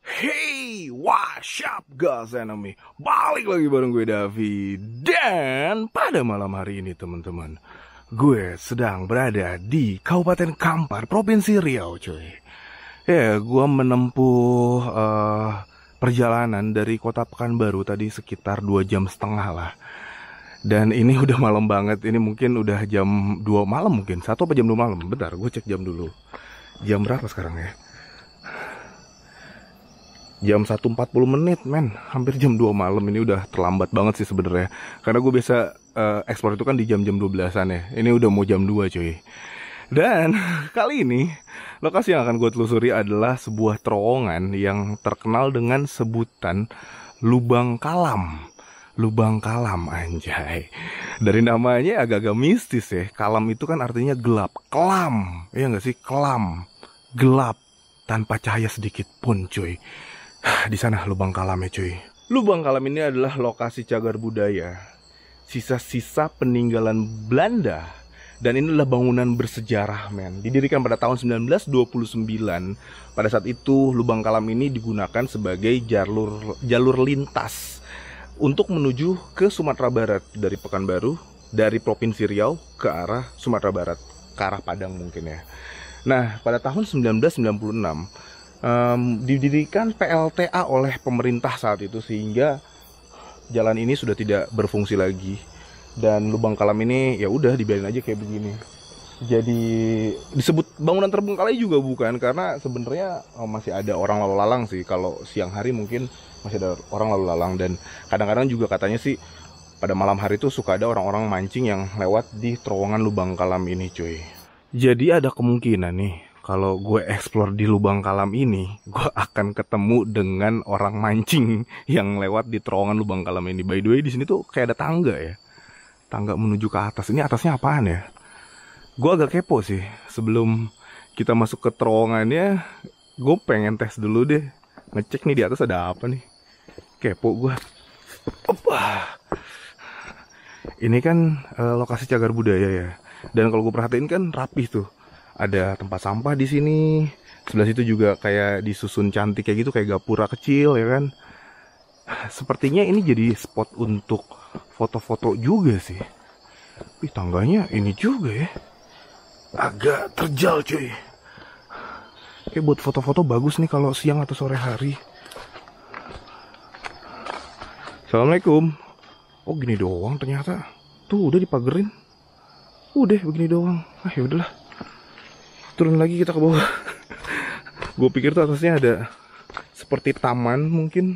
Hey, what's up guys enemy? Balik lagi bareng gue Davi. Dan pada malam hari ini teman-teman, gue sedang berada di Kabupaten Kampar, Provinsi Riau cuy. Ya, gue menempuh perjalanan dari kota Pekanbaru tadi sekitar 2,5 jam lah. Dan ini udah malam banget, ini mungkin udah jam 2 malam mungkin, 1 apa jam 2 malam. Bentar, gue cek jam dulu. Jam berapa sekarang ya? Jam 1.40 men, hampir jam 2 malam. Ini udah terlambat banget sih sebenarnya. Karena gue biasa explore itu kan di jam-jam 12-an ya. Ini udah mau jam 2 cuy. Dan kali ini lokasi yang akan gue telusuri adalah sebuah terowongan yang terkenal dengan sebutan Lubang Kalam. Lubang Kalam anjay. Dari namanya agak-agak mistis ya. Kalam itu kan artinya gelap. Kelam, iya gak sih? Kelam, gelap, tanpa cahaya sedikit pun cuy. Di sana Lubang Kalam ya cuy. Lubang Kalam ini adalah lokasi cagar budaya, sisa-sisa peninggalan Belanda. Dan ini adalah bangunan bersejarah men. Didirikan pada tahun 1929. Pada saat itu Lubang Kalam ini digunakan sebagai jalur lintas untuk menuju ke Sumatera Barat dari Pekanbaru, dari Provinsi Riau ke arah Sumatera Barat, ke arah Padang mungkin ya. Nah, pada tahun 1996 didirikan PLTA oleh pemerintah saat itu, sehingga jalan ini sudah tidak berfungsi lagi. Dan Lubang Kalam ini ya udah dibiarin aja kayak begini. Jadi disebut bangunan terbengkalai juga bukan, karena sebenarnya masih ada orang lalu lalang sih. Kalau siang hari mungkin masih ada orang lalu lalang, dan kadang-kadang juga katanya sih pada malam hari itu suka ada orang-orang mancing yang lewat di terowongan Lubang Kalam ini cuy. Jadi ada kemungkinan nih, kalau gue explore di Lubang Kalam ini, gue akan ketemu dengan orang mancing yang lewat di terowongan Lubang Kalam ini. By the way, di sini tuh kayak ada tangga ya, tangga menuju ke atas. Ini atasnya apaan ya? Gue agak kepo sih. Sebelum kita masuk ke terowongannya, gue pengen tes dulu deh, ngecek nih di atas ada apa nih. Kepo gue. Ini kan lokasi cagar budaya ya. Dan kalau gue perhatiin kan rapih tuh. Ada tempat sampah di sini. Sebelah situ juga kayak disusun cantik kayak gitu, kayak gapura kecil ya kan. Sepertinya ini jadi spot untuk foto-foto juga sih. Tapi tangganya ini juga ya, agak terjal cuy. Kayak buat foto-foto bagus nih kalau siang atau sore hari. Assalamualaikum. Oh gini doang ternyata. Tuh udah dipagerin. Udah begini doang. Ah ya udahlah. Turun lagi kita ke bawah. Gue pikir tuh atasnya ada seperti taman mungkin.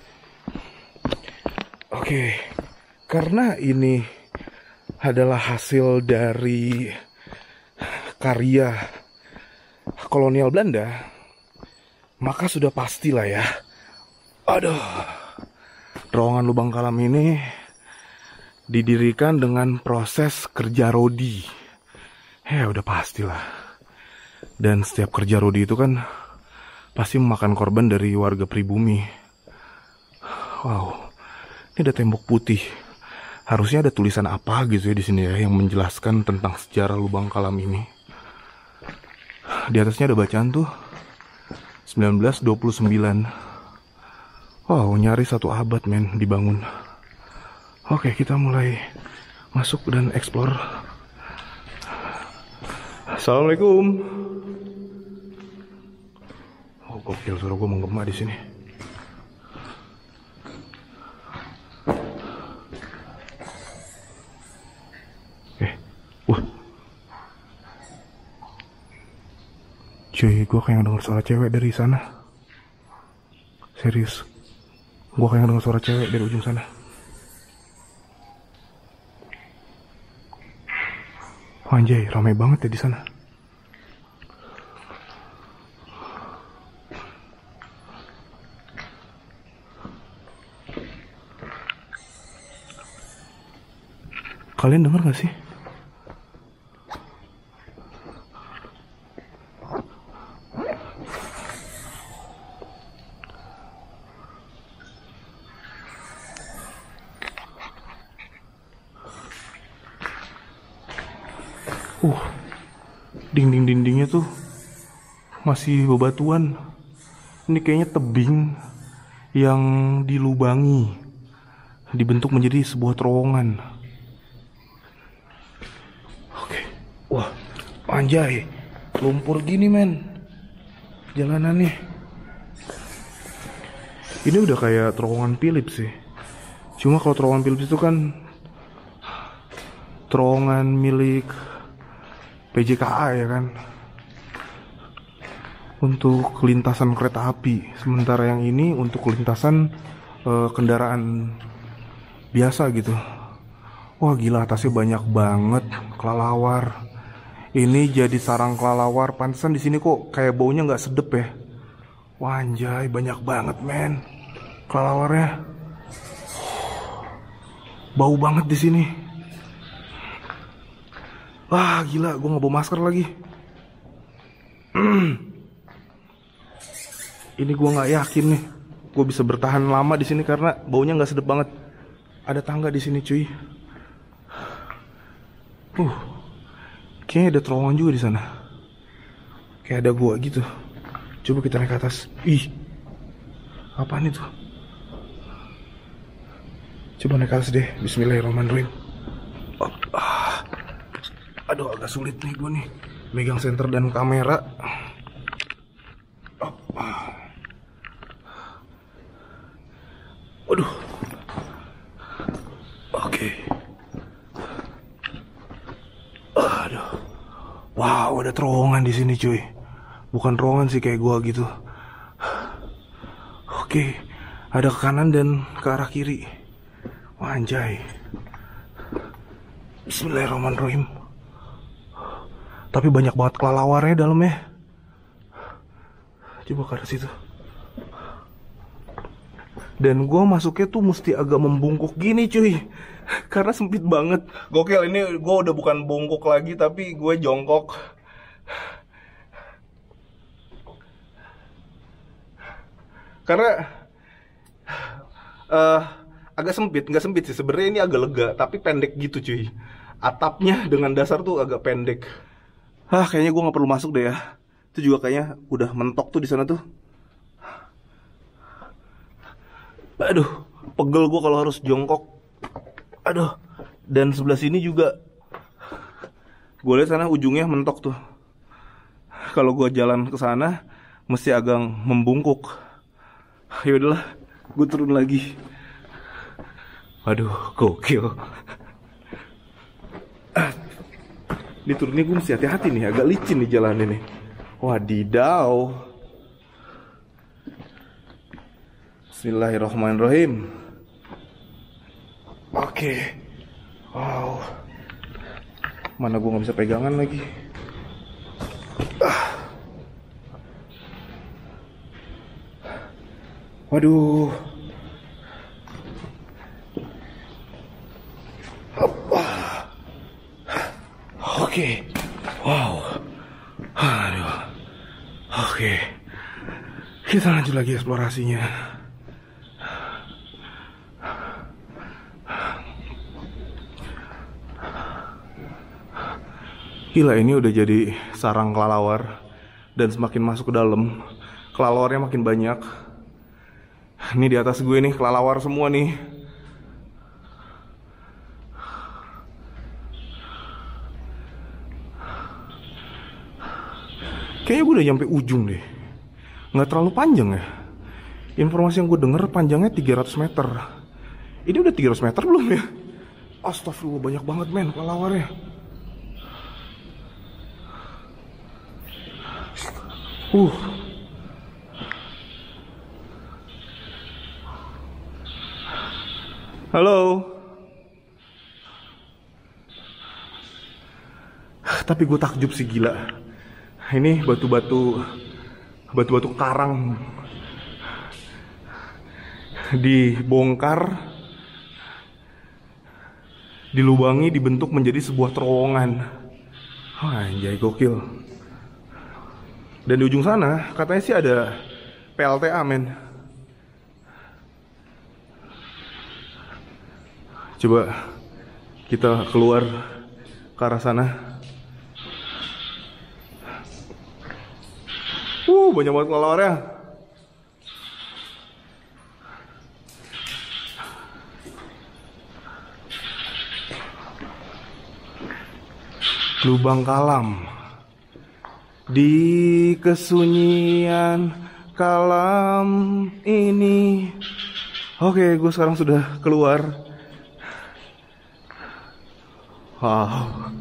Oke. Karena ini adalah hasil dari karya kolonial Belanda, maka sudah pastilah ya. Aduh. Terowongan Lubang Kalam ini didirikan dengan proses kerja rodi. Ya udah pastilah. Dan setiap kerja rodi itu kan pasti memakan korban dari warga pribumi. Wow. Ini ada tembok putih. Harusnya ada tulisan apa gitu ya di sini ya yang menjelaskan tentang sejarah Lubang Kalam ini. Di atasnya ada bacaan tuh 1929. Wow, nyaris 1 abad men dibangun. Oke, kita mulai masuk dan explore. Assalamualaikum. Oh, gokil, suara gue menggema di sini. Wah. Cuy, gue kayak denger suara cewek dari sana. Serius. Gue kayak denger suara cewek dari ujung sana. Anjay, ramai banget ya di sana. Kalian denger gak sih? Dinding-dindingnya tuh masih bebatuan. Ini kayaknya tebing yang dilubangi, dibentuk menjadi sebuah terowongan. Oke. Wah, anjay, lumpur gini men jalanannya. Ini udah kayak terowongan Philips sih. Cuma kalau terowongan Philips itu kan terowongan milik PJKA ya kan, untuk lintasan kereta api. Sementara yang ini untuk lintasan kendaraan biasa gitu. Wah gila, atasnya banyak banget kelelawar. Ini jadi sarang kelelawar. Pantesan di sini kok kayak baunya nggak sedep ya. Wah anjay, banyak banget men kelelawarnya. Bau banget di sini. Wah gila, gue nggak bawa masker lagi. Ini gue nggak yakin nih, gue bisa bertahan lama di sini karena baunya nggak sedep banget. Ada tangga di sini cuy. Kayaknya ada terowongan juga di sana. Kayak ada gua gitu. Coba kita naik ke atas. Ih, apaan itu? Coba naik ke atas deh. Bismillahirrahmanirrahim. Aduh, agak sulit nih gue nih megang senter dan kamera. Waduh. Oke. Aduh. Wow, ada terowongan di sini cuy. Bukan terowongan sih kayak gua gitu. Oke. Ada ke kanan dan ke arah kiri. Wah, anjay. Bismillahirrahmanirrahim. Tapi banyak banget kelelawarnya dalamnya. Coba ke arah situ. Dan gue masuknya tuh mesti agak membungkuk gini cuy. Karena sempit banget. Gokil, ini gue udah bukan bungkuk lagi, tapi gue jongkok. Karena agak sempit. Nggak sempit sih, sebenarnya ini agak lega, tapi pendek gitu cuy. Atapnya dengan dasar tuh agak pendek. Kayaknya gue nggak perlu masuk deh ya. Itu juga kayaknya udah mentok tuh di sana tuh. Aduh, pegel gue kalau harus jongkok. Aduh, dan sebelah sini juga. Gue lihat sana ujungnya mentok tuh. Kalau gue jalan ke sana, mesti agak membungkuk. Ya udahlah, gue turun lagi. Aduh, gokil. Ini turunnya gue mesti hati-hati nih, agak licin nih jalan ini. Wadidaw. Bismillahirrahmanirrahim. Oke. Wow. Mana gue gak bisa pegangan lagi. Waduh. Oke. Wow. Aduh. Oke. Kita lanjut lagi eksplorasinya. Gila, ini udah jadi sarang kelelawar. Dan semakin masuk ke dalam, kelelawarnya makin banyak. Ini di atas gue nih, kelelawar semua nih. Kayaknya gue udah nyampe ujung deh. Nggak terlalu panjang ya. Informasi yang gue denger panjangnya 300 meter. Ini udah 300 meter belum ya? Astagfirullah, banyak banget men kelawarnya. Halo. Tapi gue takjub sih, gila. Ini batu-batu karang dibongkar, dilubangi, dibentuk menjadi sebuah terowongan. Anjay, gokil. Dan di ujung sana katanya sih ada PLTA men. Coba kita keluar ke arah sana. Banyak banget kelelawarnya. Lubang Kalam. Di kesunyian kalam ini. Oke, gue sekarang sudah keluar. Wow.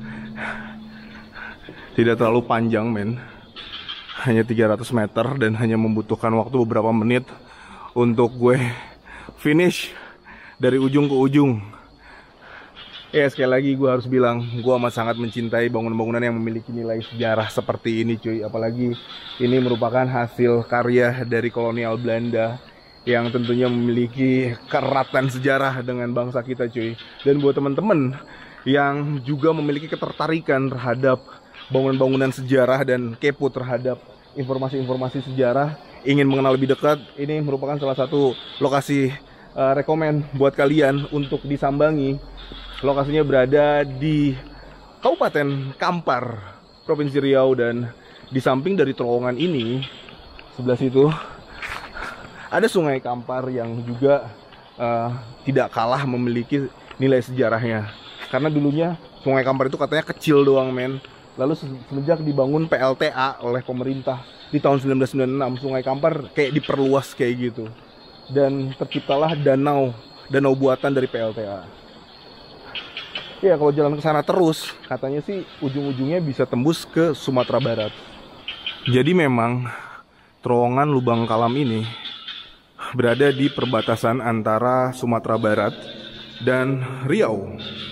Tidak terlalu panjang, men. Hanya 300 meter dan hanya membutuhkan waktu beberapa menit untuk gue finish dari ujung ke ujung. Ya, sekali lagi gue harus bilang, gue amat sangat mencintai bangunan-bangunan yang memiliki nilai sejarah seperti ini, cuy. Apalagi ini merupakan hasil karya dari kolonial Belanda yang tentunya memiliki keratan sejarah dengan bangsa kita, cuy. Dan buat teman-teman yang juga memiliki ketertarikan terhadap bangunan-bangunan sejarah dan kepo terhadap informasi-informasi sejarah, ingin mengenal lebih dekat, ini merupakan salah satu lokasi rekomen buat kalian untuk disambangi. Lokasinya berada di Kabupaten Kampar, Provinsi Riau, dan di samping dari terowongan ini, sebelah situ ada Sungai Kampar yang juga tidak kalah memiliki nilai sejarahnya. Karena dulunya Sungai Kampar itu katanya kecil doang, men. Lalu semenjak dibangun PLTA oleh pemerintah di tahun 1996, Sungai Kampar kayak diperluas kayak gitu. Dan terciptalah danau buatan dari PLTA. Ya, kalau jalan ke sana terus, katanya sih ujung-ujungnya bisa tembus ke Sumatera Barat. Jadi memang terowongan Lubang Kalam ini berada di perbatasan antara Sumatera Barat dan Riau.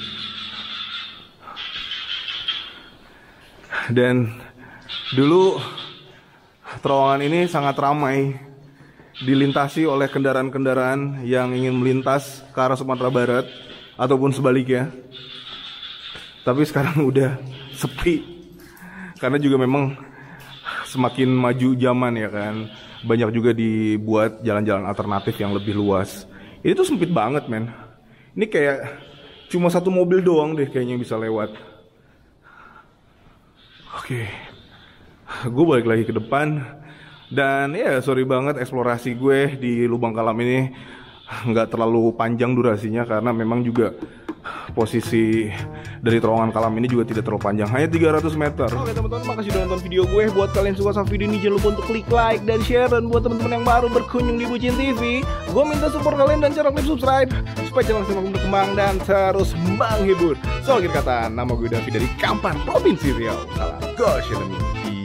Dan dulu terowongan ini sangat ramai dilintasi oleh kendaraan-kendaraan yang ingin melintas ke arah Sumatera Barat ataupun sebaliknya. Tapi sekarang udah sepi, karena juga memang semakin maju zaman ya kan. Banyak juga dibuat jalan-jalan alternatif yang lebih luas. Ini tuh sempit banget, men. Ini kayak cuma satu mobil doang deh kayaknya yang bisa lewat. Oke, gue balik lagi ke depan. Dan ya sorry banget, eksplorasi gue di Lubang Kalam ini nggak terlalu panjang durasinya, karena memang juga posisi dari terowongan Kalam ini juga tidak terlalu panjang, hanya 300 meter. Oke teman-teman, makasih udah nonton video gue. Buat kalian suka sama video ini, jangan lupa untuk klik like dan share. Dan buat teman-teman yang baru berkunjung di Bucin TV, gue minta support kalian dan cara klik subscribe supaya channel semakin berkembang dan terus menghibur. So, akhir kata, nama gue Davi dari Kampar, Provinsi Riau. Salam Gosha demi